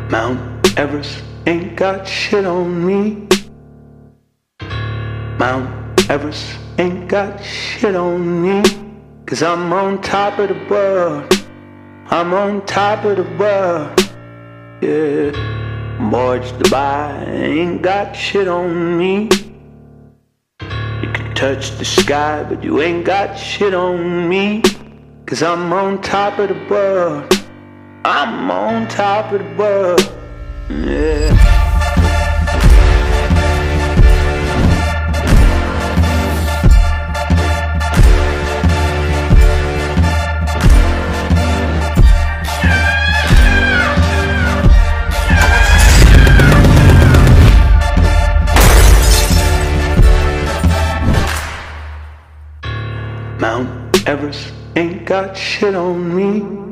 Mount Everest ain't got shit on me. Mount Everest ain't got shit on me. 'Cause I'm on top of the world. I'm on top of the world. Yeah. Mortgage Dubai ain't got shit on me. You can touch the sky, but you ain't got shit on me. 'Cause I'm on top of the world. I'm on top of the world. Yeah. Mount Everest ain't got shit on me.